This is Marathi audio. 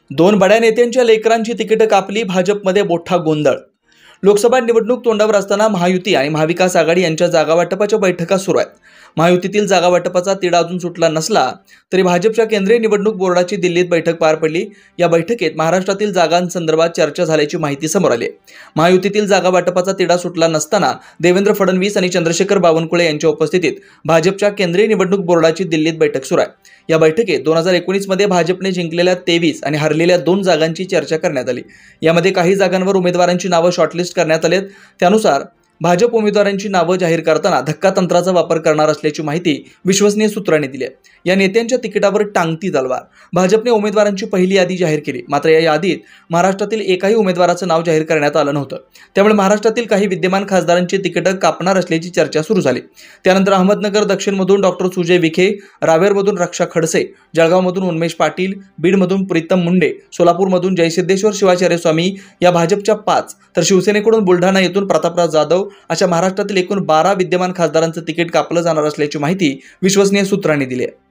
दोन बड्या नेत्यांच्या लेकरांची तिकीट कापली, भाजपमध्ये मोठा गोंधळ। लोकसभा निवडणूक तोंडावर असताना महायुती आणि महाविकास आघाडी यांच्या जागा वाटपाच्या बैठका सुरू आहेत। महायुतीतील जागा वाटपाचा तिढा अजून सुटला नसला तरी भाजपच्या केंद्रीय निवडणूक बोर्डाची दिल्लीत बैठक पार पडली। या बैठकीत महाराष्ट्रातील जागांसंदर्भात चर्चा झाल्याची माहिती समोर आली। महायुतीतील जागा वाटपाचा तिढा सुटला नसताना देवेंद्र फडणवीस आणि चंद्रशेखर बावनकुळे यांच्या उपस्थितीत भाजपच्या केंद्रीय निवडणूक बोर्डाची दिल्लीत बैठक सुरू आहे। या बैठकीत 2019 मध्ये भाजपने जिंकलेल्या 23 आणि हरलेल्या 2 जागांची चर्चा करण्यात आली। यामध्ये काही जागांवर उमेदवारांची नावे शॉर्टलिस्ट करण्यात आलेत। त्यानुसार भाजप उमेदवारांची नावे जाहीर करताना धक्कातंत्राचा वापर करणार असल्याची माहिती विश्वसनीय सूत्रांनी दिली आहे। या नेत्यांच्या तिकिटावर टांगती तलवार। भाजपने उमेदवारांची पहिली यादी जाहीर केली, मात्र या यादीत महाराष्ट्रातील एकाही उमेदवाराचं नाव जाहीर करण्यात आलं नव्हतं। त्यामुळे महाराष्ट्रातील काही विद्यमान खासदारांची तिकीट कापणार असल्याची चर्चा सुरू झाली। त्यानंतर अहमदनगर दक्षिणमधून डॉक्टर सुजय विखे, रावेरमधून रक्षा खडसे, जळगावमधून उन्मेष पाटील, बीडमधून प्रीतम मुंडे, सोलापूरमधून जयसिद्धेश्वर शिवाचार्य स्वामी या भाजपच्या 5 तर शिवसेनेकडून बुलढाणा येथून प्रतापराव जाधव अशा महाराष्ट्रातील एकूण 12 विद्यमान खासदारांचं तिकीट कापलं जाणार असल्याची माहिती विश्वसनीय सूत्रांनी दिली आहे।